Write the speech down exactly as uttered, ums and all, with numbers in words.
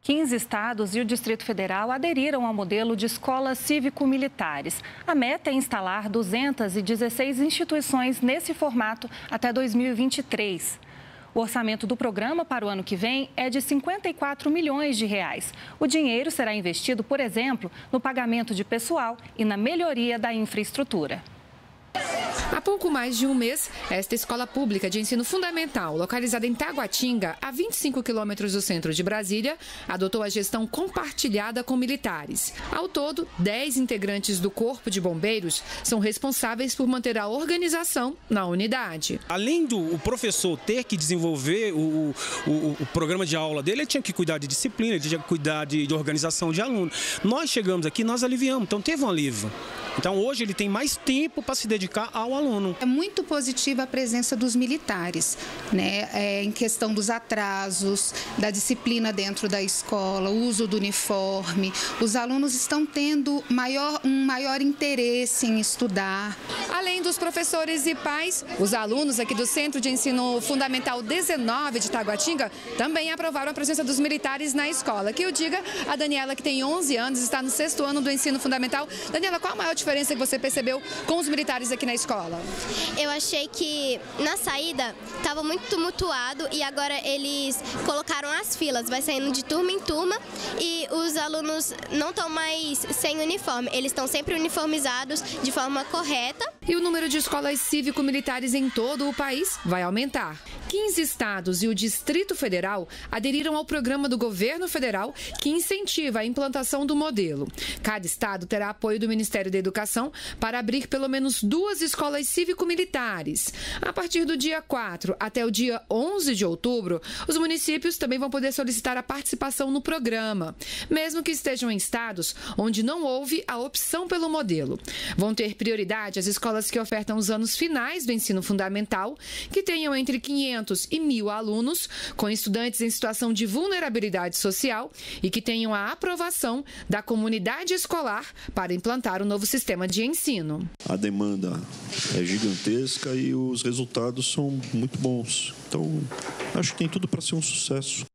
quinze estados e o Distrito Federal aderiram ao modelo de escolas cívico-militares. A meta é instalar duzentas e dezesseis instituições nesse formato até dois mil e vinte e três. O orçamento do programa para o ano que vem é de cinquenta e quatro milhões de reais. O dinheiro será investido, por exemplo, no pagamento de pessoal e na melhoria da infraestrutura. Há pouco mais de um mês, esta escola pública de ensino fundamental, localizada em Taguatinga, a vinte e cinco quilômetros do centro de Brasília, adotou a gestão compartilhada com militares. Ao todo, dez integrantes do Corpo de Bombeiros são responsáveis por manter a organização na unidade. Além do o professor ter que desenvolver o, o, o programa de aula dele, ele tinha que cuidar de disciplina, ele tinha que cuidar de, de organização de alunos. Nós chegamos aqui, nós aliviamos, então teve um alívio. Então hoje ele tem mais tempo para se dedicar ao aluno. É muito positiva a presença dos militares, né? É, em questão dos atrasos, da disciplina dentro da escola, o uso do uniforme. Os alunos estão tendo maior, um maior interesse em estudar. Além dos professores e pais, os alunos aqui do Centro de Ensino Fundamental dezenove de Taguatinga também aprovaram a presença dos militares na escola. Que eu diga, a Daniela, que tem onze anos, está no sexto ano do ensino fundamental. Daniela, qual a maior diferença que você percebeu com os militares aqui na escola? Eu achei que na saída estava muito tumultuado e agora eles colocaram as filas, vai saindo de turma em turma e os alunos não estão mais sem uniforme, eles estão sempre uniformizados de forma correta. E o número de escolas cívico-militares em todo o país vai aumentar. quinze estados e o Distrito Federal aderiram ao programa do governo federal que incentiva a implantação do modelo. Cada estado terá apoio do Ministério da Educação para abrir pelo menos duas escolas cívico-militares. A partir do dia quatro até o dia onze de outubro, os municípios também vão poder solicitar a participação no programa, mesmo que estejam em estados onde não houve a opção pelo modelo. Vão ter prioridade as escolas que ofertam os anos finais do ensino fundamental, que tenham entre quinhentos e mil alunos, com estudantes em situação de vulnerabilidade social e que tenham a aprovação da comunidade escolar para implantar o novo sistema de ensino. A demanda é gigantesca e os resultados são muito bons. Então, acho que tem tudo para ser um sucesso.